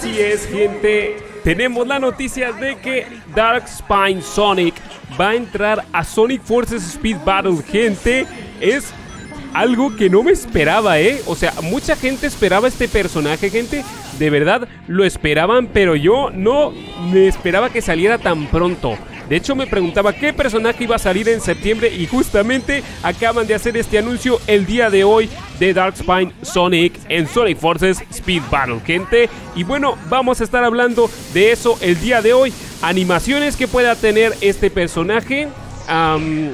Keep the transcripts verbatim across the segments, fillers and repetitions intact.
Así es, gente. Tenemos la noticia de que Darkspine Sonic va a entrar a Sonic Forces Speed Battle, gente. Es algo que no me esperaba, ¿eh? O sea, mucha gente esperaba este personaje, gente. De verdad, lo esperaban, pero yo no me esperaba que saliera tan pronto. De hecho, me preguntaba qué personaje iba a salir en septiembre y justamente acaban de hacer este anuncio el día de hoy de Darkspine Sonic en Sonic Forces Speed Battle, gente. Y bueno, vamos a estar hablando de eso el día de hoy. Animaciones que pueda tener este personaje, um,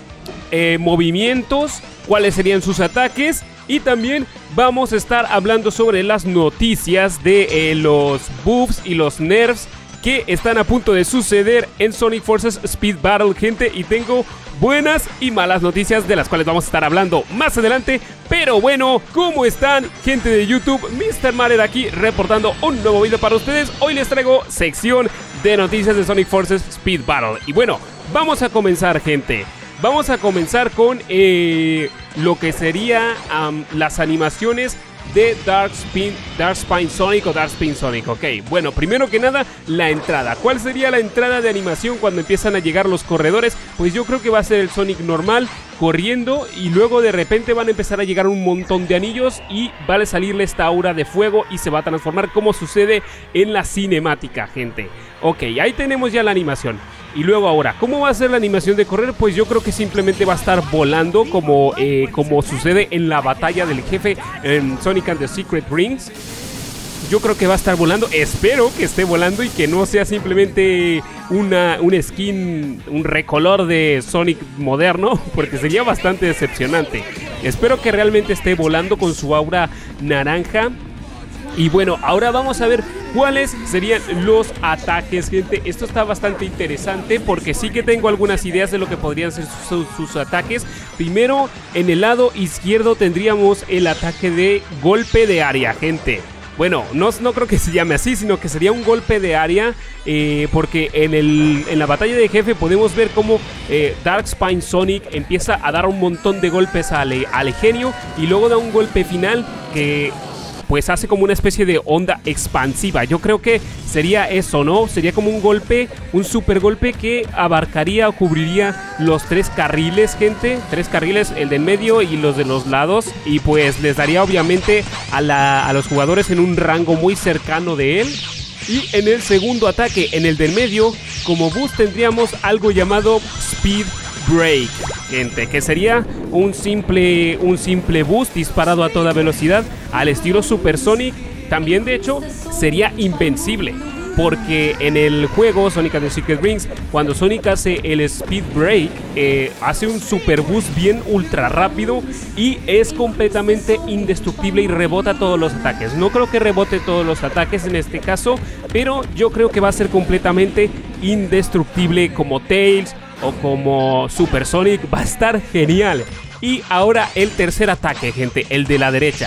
eh, movimientos, cuáles serían sus ataques. Y también vamos a estar hablando sobre las noticias de eh, los buffs y los nerfs que están a punto de suceder en Sonic Forces Speed Battle, gente. Y tengo buenas y malas noticias de las cuales vamos a estar hablando más adelante. Pero bueno, ¿cómo están, gente de YouTube? mister Marer aquí reportando un nuevo video para ustedes. Hoy les traigo sección de noticias de Sonic Forces Speed Battle. Y bueno, vamos a comenzar, gente. Vamos a comenzar con eh, lo que sería um, las animaciones de Darkspine, Darkspine Sonic o Darkspine Sonic. Ok, bueno, primero que nada, la entrada. ¿Cuál sería la entrada de animación cuando empiezan a llegar los corredores? Pues yo creo que va a ser el Sonic normal corriendo y luego de repente van a empezar a llegar un montón de anillos y va a salirle esta aura de fuego y se va a transformar como sucede en la cinemática, gente. Ok, ahí tenemos ya la animación. Y luego ahora, ¿cómo va a ser la animación de correr? Pues yo creo que simplemente va a estar volando como, eh, como sucede en la batalla del jefe en Sonic and the Secret Rings. Yo creo que va a estar volando, espero que esté volando y que no sea simplemente una, un skin, un recolor de Sonic moderno, porque sería bastante decepcionante. Espero que realmente esté volando con su aura naranja. Y bueno, ahora vamos a ver cuáles serían los ataques, gente. Esto está bastante interesante porque sí que tengo algunas ideas de lo que podrían ser sus, sus ataques. Primero, en el lado izquierdo tendríamos el ataque de golpe de área, gente. Bueno, no, no creo que se llame así, sino que sería un golpe de área, eh, porque en, el, en la batalla de jefe podemos ver cómo eh, Darkspine Sonic empieza a dar un montón de golpes al, al genio y luego da un golpe final que pues hace como una especie de onda expansiva. Yo creo que sería eso, ¿no? Sería como un golpe, un super golpe que abarcaría o cubriría los tres carriles, gente. Tres carriles, el del medio y los de los lados. Y pues les daría obviamente a, la, a los jugadores en un rango muy cercano de él. Y en el segundo ataque, en el del medio, como boost tendríamos algo llamado Speed Break, gente, que sería un simple, un simple boost disparado a toda velocidad al estilo Super Sonic. También de hecho sería invencible, porque en el juego Sonic and the Secret Rings, cuando Sonic hace el Speed Break, eh, hace un super boost bien ultra rápido y es completamente indestructible y rebota todos los ataques. No creo que rebote todos los ataques en este caso, pero yo creo que va a ser completamente indestructible como Tails o como Super Sonic. Va a estar genial. Y ahora el tercer ataque, gente, el de la derecha.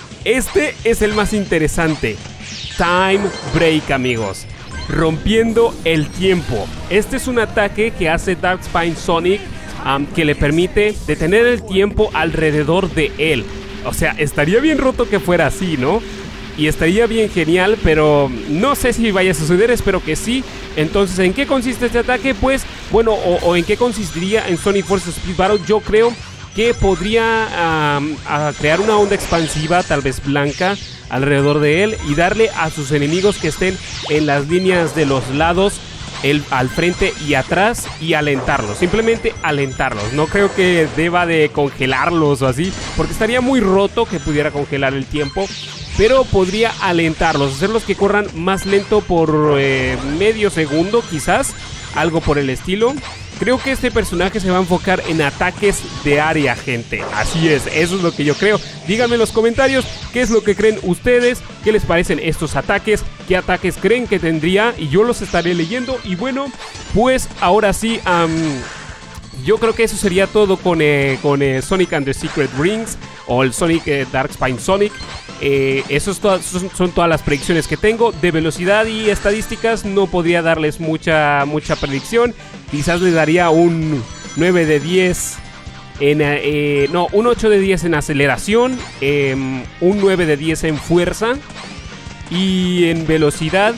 Este es el más interesante. Time Break, amigos. Rompiendo el tiempo. Este es un ataque que hace Darkspine Sonic, um, que le permite detener el tiempo alrededor de él. O sea, estaría bien roto que fuera así, ¿no? Y estaría bien genial, pero no sé si vaya a suceder, espero que sí. Entonces, ¿en qué consiste este ataque? Pues, bueno, o, o en qué consistiría en Sonic Forces Speed Battle. Yo creo que podría um, a crear una onda expansiva, tal vez blanca, alrededor de él y darle a sus enemigos que estén en las líneas de los lados, el, al frente y atrás, y alentarlos, simplemente alentarlos. No creo que deba de congelarlos o así, porque estaría muy roto que pudiera congelar el tiempo, pero podría alentarlos, hacerlos que corran más lento por eh, medio segundo, quizás, algo por el estilo. Creo que este personaje se va a enfocar en ataques de área, gente. Así es, eso es lo que yo creo. Díganme en los comentarios qué es lo que creen ustedes, qué les parecen estos ataques, qué ataques creen que tendría, y yo los estaré leyendo. Y bueno, pues ahora sí, um, yo creo que eso sería todo con, eh, con eh, Sonic and the Secret Rings, o el Sonic eh, Darkspine Sonic. Eh, eso es to son, son todas las predicciones que tengo. De velocidad y estadísticas no podría darles mucha, mucha predicción. Quizás le daría un nueve de diez en, eh, no, un ocho de diez en aceleración, eh, un nueve de diez en fuerza Y en velocidad,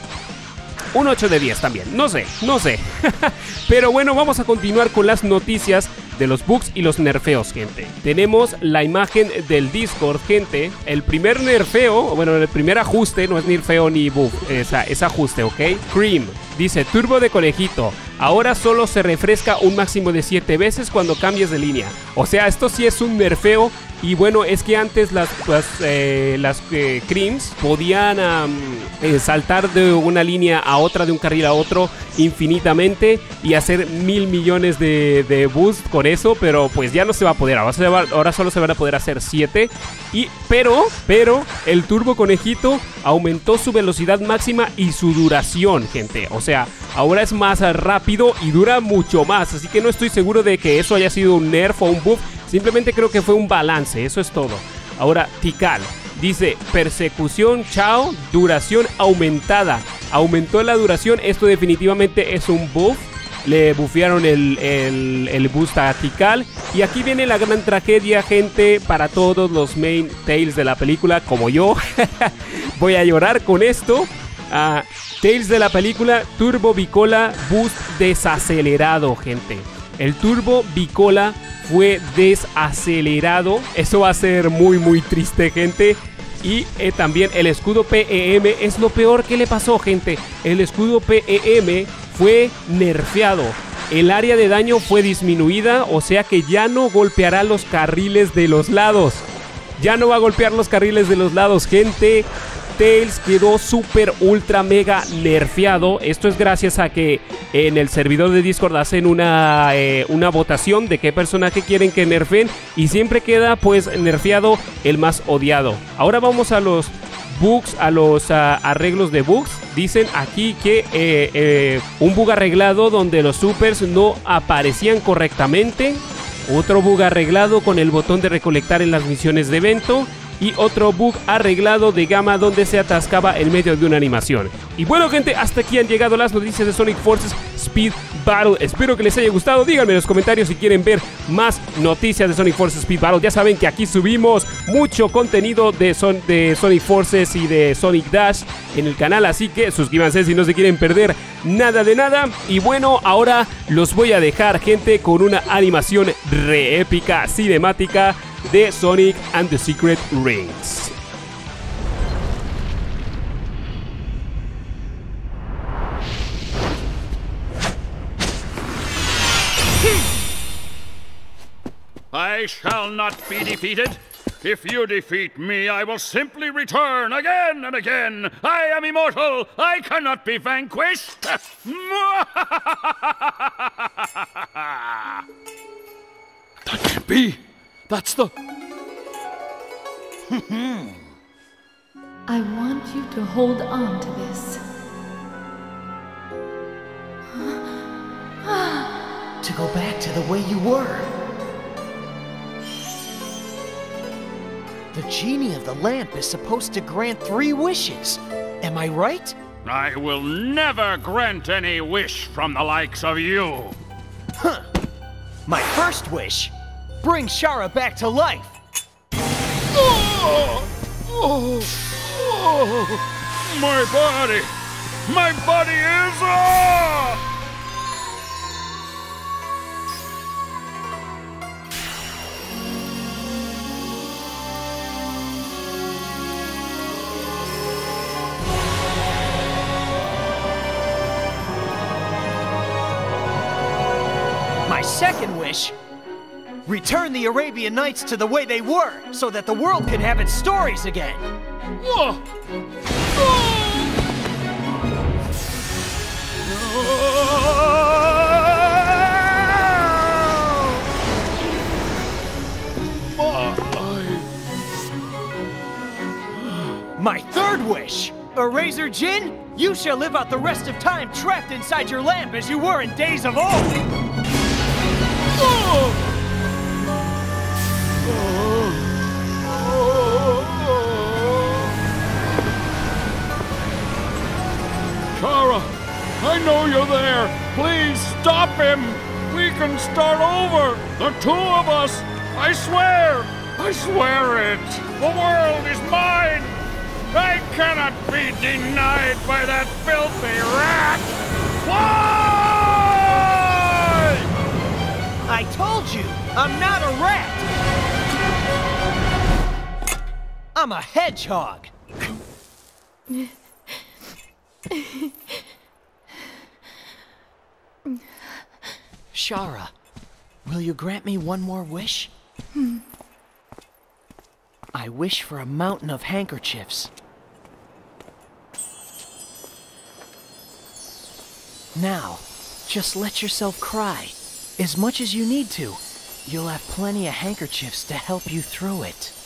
un ocho de diez también, no sé, no sé. Pero bueno, vamos a continuar con las noticias de los bugs y los nerfeos, gente. Tenemos la imagen del Discord, gente. El primer nerfeo, bueno, el primer ajuste, no es nerfeo ni bug, es, es ajuste, ¿ok? Cream dice, turbo de conejito, ahora solo se refresca un máximo de siete veces cuando cambies de línea. O sea, esto sí es un nerfeo. Y bueno, es que antes las, las, eh, las eh, creams podían um, eh, saltar de una línea a otra, de un carril a otro infinitamente y hacer mil millones de, de boost con eso, pero pues ya no se va a poder. Ahora, se va, ahora solo se van a poder hacer siete. Y, pero, pero el turbo conejito aumentó su velocidad máxima y su duración, gente. O sea, ahora es más rápido y dura mucho más. Así que no estoy seguro de que eso haya sido un nerf o un buff. Simplemente creo que fue un balance, eso es todo. Ahora, Tikal dice, persecución, chao, duración aumentada. Aumentó la duración, esto definitivamente es un buff. Le bufearon el, el, el boost a Tikal. Y aquí viene la gran tragedia, gente, para todos los main Tails de la película, como yo. Voy a llorar con esto. Uh, Tails de la película, Turbo Bicola Boost desacelerado, gente. El Turbo Bicola fue desacelerado. Eso va a ser muy muy triste, gente. Y eh, también el escudo P E M es lo peor que le pasó, gente. El escudo P E M fue nerfeado. El área de daño fue disminuida, o sea que ya no golpeará los carriles de los lados. Ya no va a golpear los carriles de los lados, gente. Tails quedó súper ultra mega nerfeado. Esto es gracias a que en el servidor de Discord hacen una, eh, una votación de qué personaje quieren que nerfeen, y siempre queda pues nerfeado el más odiado. Ahora vamos a los bugs, a los uh, arreglos de bugs. Dicen aquí que eh, eh, un bug arreglado donde los supers no aparecían correctamente. Otro bug arreglado con el botón de recolectar en las misiones de evento. Y otro bug arreglado de gama donde se atascaba en medio de una animación. Y bueno, gente, hasta aquí han llegado las noticias de Sonic Forces Speed Battle. Espero que les haya gustado. Díganme en los comentarios si quieren ver más noticias de Sonic Forces Speed Battle. Ya saben que aquí subimos mucho contenido de, son de Sonic Forces y de Sonic Dash en el canal, así que suscríbanse si no se quieren perder nada de nada. Y bueno, ahora los voy a dejar, gente, con una animación re épica, cinemática de Sonic and the Secret Rings. I shall not be defeated. If you defeat me, I will simply return again and again. I am immortal. I cannot be vanquished. That can't be. That's the... I want you to hold on to this. To go back to the way you were. The genie of the lamp is supposed to grant three wishes. Am I right? I will never grant any wish from the likes of you. Huh. My first wish. Bring Shara back to life. Oh, oh, oh, my body, my body is uh... My second wish. Return the Arabian Nights to the way they were, so that the world can have its stories again. Oh. Oh. My third wish. Eraser Jin, you shall live out the rest of time trapped inside your lamp as you were in days of old. Oh. Shara, I know you're there. Please stop him. We can start over. The two of us. I swear. I swear it. The world is mine. I cannot be denied by that filthy rat! Why? I told you, I'm not a rat! I'm a hedgehog! Shara, will you grant me one more wish? Hmm. I wish for a mountain of handkerchiefs. Now, just let yourself cry. As much as you need to. You'll have plenty of handkerchiefs to help you through it.